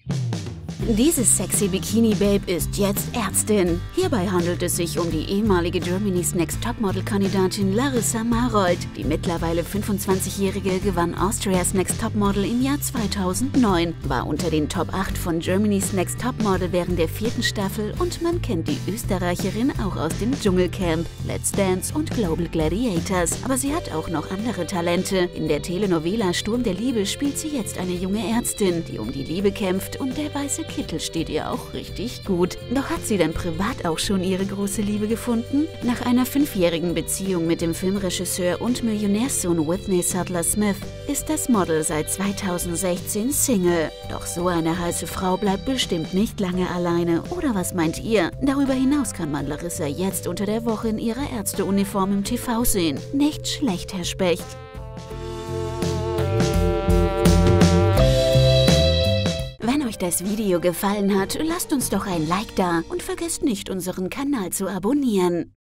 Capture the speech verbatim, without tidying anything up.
Dieses sexy Bikini-Babe ist jetzt Ärztin. Hierbei handelt es sich um die ehemalige Germany's Next Topmodel-Kandidatin Larissa Marold. Die mittlerweile fünfundzwanzigjährige gewann Austria's Next Topmodel im Jahr zweitausendneun, war unter den Top acht von Germany's Next Topmodel während der vierten Staffel und man kennt die Österreicherin auch aus dem Dschungelcamp, Let's Dance und Global Gladiators. Aber sie hat auch noch andere Talente. In der Telenovela Sturm der Liebe spielt sie jetzt eine junge Ärztin, die um die Liebe kämpft, und der weiße Kittel steht ihr auch richtig gut. Doch hat sie denn privat auch schon ihre große Liebe gefunden? Nach einer fünfjährigen Beziehung mit dem Filmregisseur und Millionärssohn Whitney Sutler Smith ist das Model seit zweitausendsechzehn Single. Doch so eine heiße Frau bleibt bestimmt nicht lange alleine. Oder was meint ihr? Darüber hinaus kann man Larissa jetzt unter der Woche in ihrer Ärzteuniform im T V sehen. Nicht schlecht, Herr Specht. Wenn euch das Video gefallen hat, lasst uns doch ein Like da und vergesst nicht, unseren Kanal zu abonnieren.